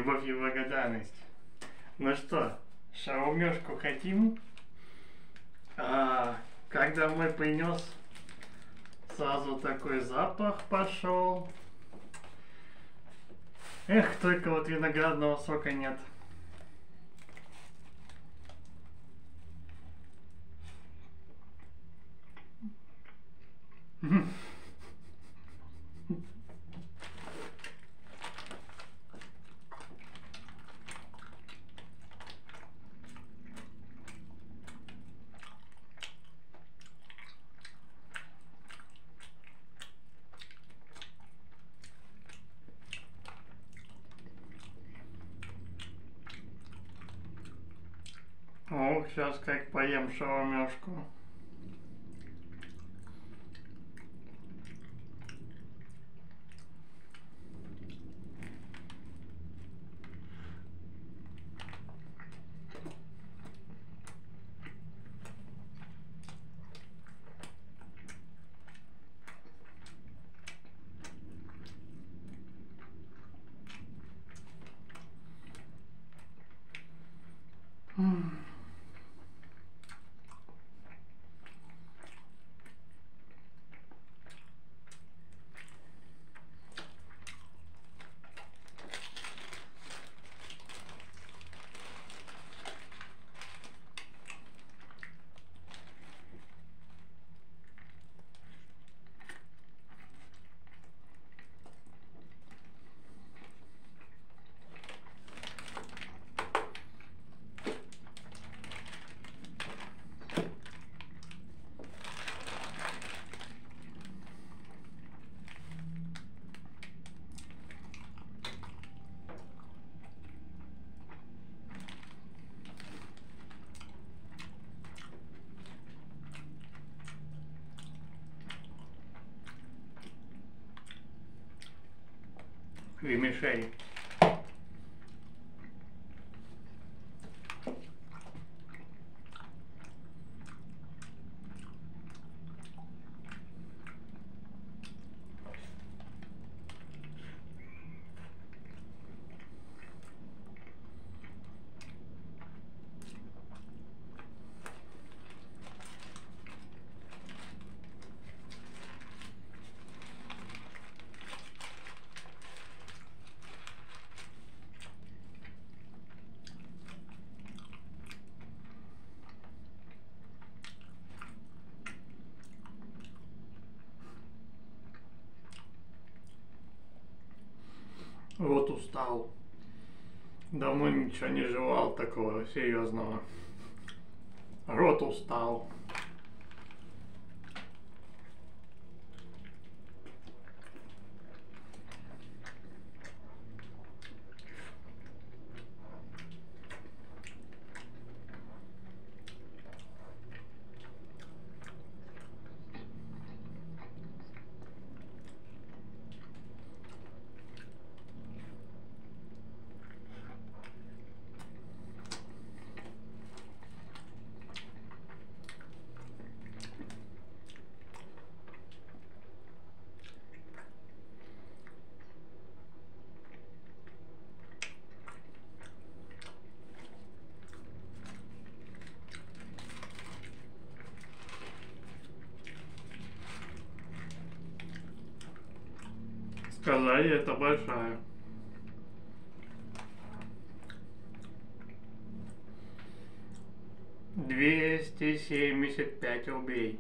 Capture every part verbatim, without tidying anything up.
любовь и благодарность. Ну что, шаурмёшку хотим? А, когда мы принес, сразу такой запах пошел. Эх, только вот виноградного сока нет. Ох, сейчас как поем шаурмёшку. Вермишель. Вот устал. Давно ничего не жевал такого серьезного. Рот устал. Сказали, это большая. Двести семьдесят пять рублей.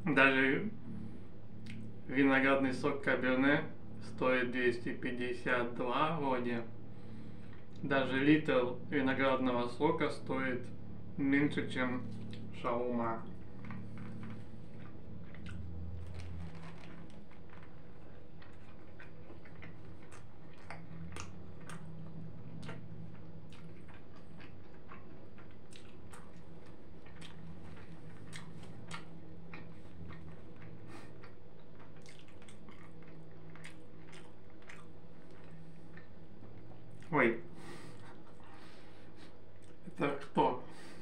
Даже виноградный сок Каберне стоит двести пятьдесят два вроде. Даже литр виноградного сока стоит меньше, чем шаурма. Ой, это кто?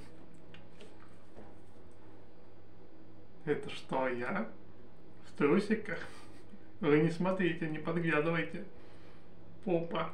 Это что, я? В трусиках? Вы не смотрите, не подглядывайте. Попа.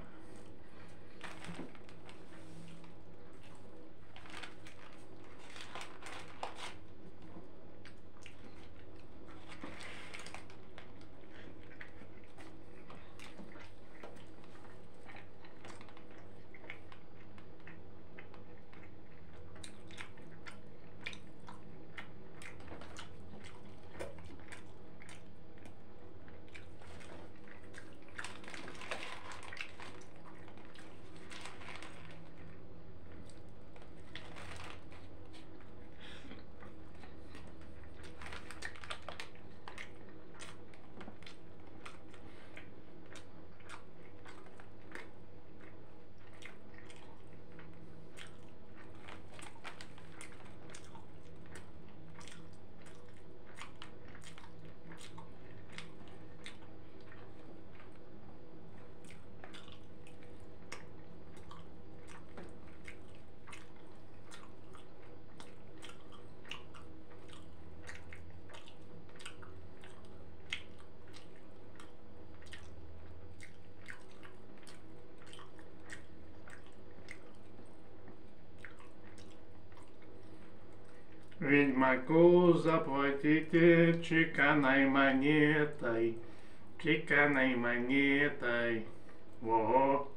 Ведьмаку заплатите чеканной монетой, чеканной монетой. Во!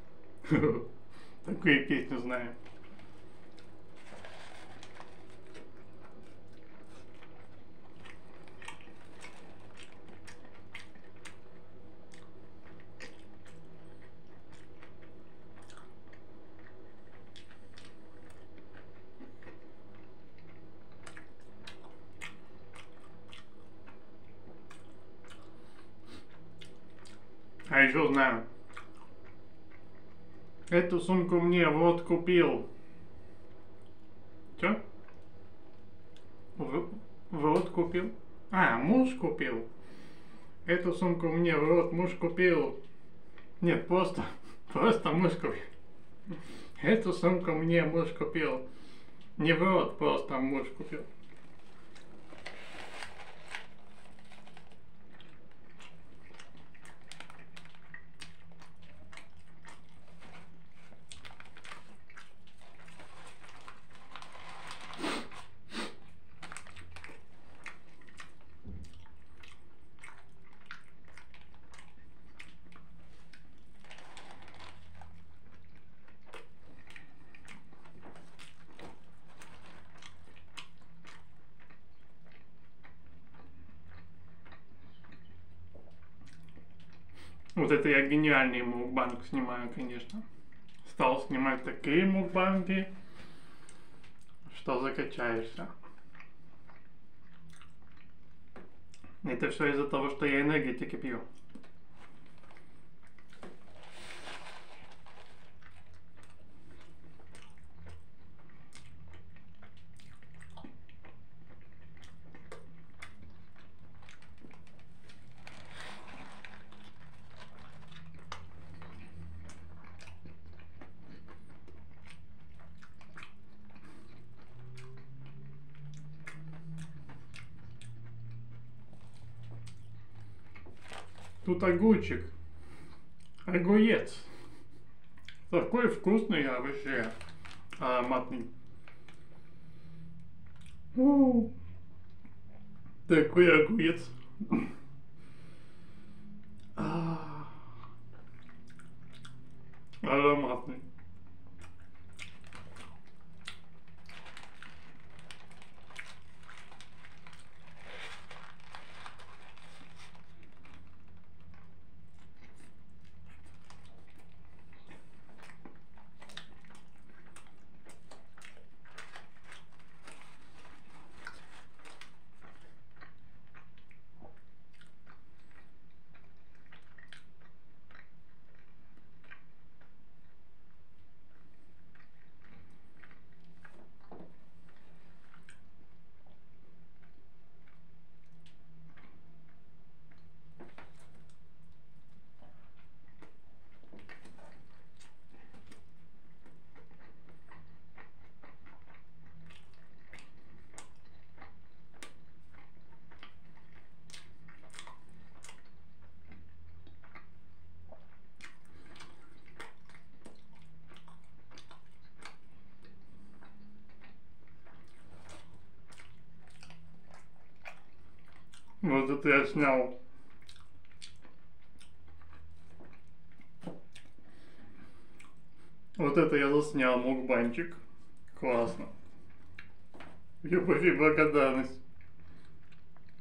Такую песню знаю. А еще знаю. Эту сумку мне вот купил. Чё? В, вот купил? А, муж купил. Эту сумку мне вот муж купил. Нет, просто, просто муж купил. Эту сумку мне муж купил. Не в рот, просто муж купил. Вот это я гениальный мукбанг снимаю, конечно. Стал снимать такие мукбанги, что закачаешься. Это все из-за того, что я энергетики пью. Тут огурчик. Огурец. Такой вкусный, а вообще ароматный. У-у-у. Такой огурец. Ароматный. Вот это я снял. Вот это я заснял мукбанчик. Классно. Любовь и благодарность.